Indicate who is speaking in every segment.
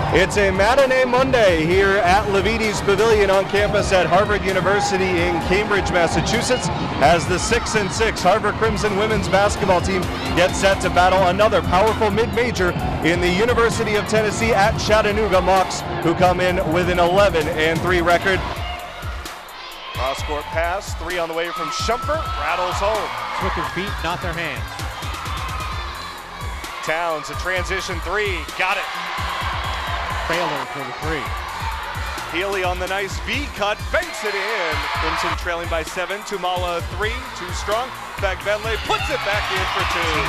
Speaker 1: It's a matinee Monday here at Levites Pavilion on campus at Harvard University in Cambridge, Massachusetts, as the 6-6 Harvard Crimson women's basketball team gets set to battle another powerful mid-major in the University of Tennessee at Chattanooga Mocs, who come in with an 11-3 record. Cross-court pass, three on the way from Shumpert, rattles home.
Speaker 2: Swicker's feet, not their hands.
Speaker 1: Towns, a transition three, got it.
Speaker 2: Baylor for the three.
Speaker 1: Healy on the nice V cut, banks it in. Crimson trailing by 7. Tumala three, too strong. Benley puts it back in for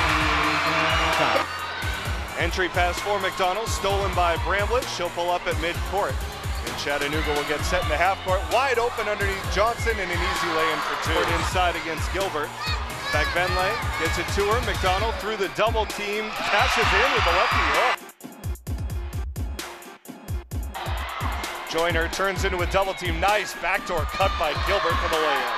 Speaker 1: two. Entry pass for McDonald, stolen by Bramblett. She'll pull up at midcourt. And Chattanooga will get set in the half court. Wide open underneath Johnson and an easy lay-in for two. Inside against Gilbert. Benley gets it to her. McDonald through the double team, cashes in with the lefty hook. Joyner turns into a double team. Nice backdoor cut by Gilbert for the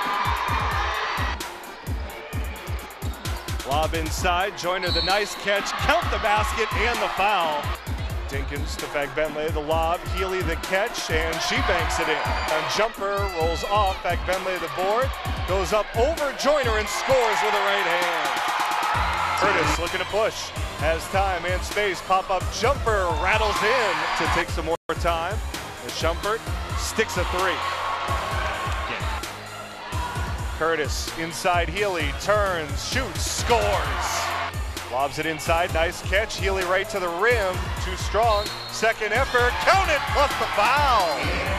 Speaker 1: layup. Lob inside. Joyner the nice catch. Count the basket and the foul. Dinkins to Benley the lob. Healy the catch and she banks it in. And jumper rolls off. Benley the board. Goes up over Joyner and scores with a right hand. Curtis looking to push. Has time and space. Pop-up jumper rattles in to take some more time. Shumpert sticks a three. Yeah. Curtis inside Healy, turns, shoots, scores. Lobs it inside, nice catch. Healy right to the rim, too strong. Second effort, count it, plus the foul.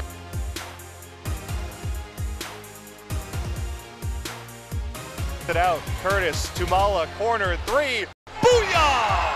Speaker 1: It out, Curtis, Tumala, corner three, booyah!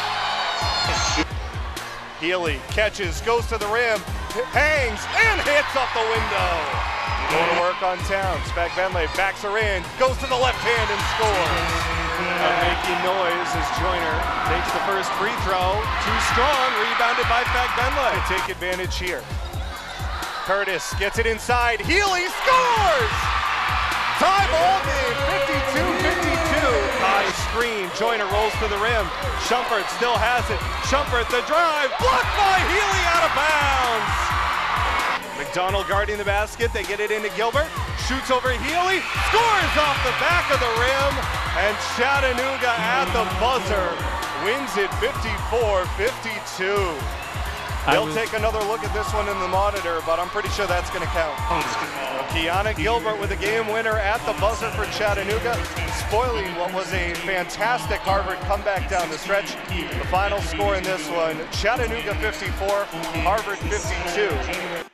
Speaker 1: Healy catches, goes to the rim, hangs, and hits off the window. Going to work on Towns. Benley backs her in, goes to the left hand and scores. Making noise as Joyner takes the first free throw. Too strong, rebounded by Benley. They take advantage here. Curtis gets it inside. Healy scores! Tie ball game, 52-52. High screen, Joyner rolls to the rim. Shumpert still has it. Shumpert the drive, blocked by Healy out of bounds. McDonald guarding the basket, they get it into Gilbert. Shoots over Healy, scores off the back of the rim. And Chattanooga at the buzzer wins it 54-52. They'll take another look at this one in the monitor, but I'm pretty sure that's going to count. Kiana Gilbert with a game winner at the buzzer for Chattanooga, spoiling what was a fantastic Harvard comeback down the stretch. The final score in this one, Chattanooga 54, Harvard 52.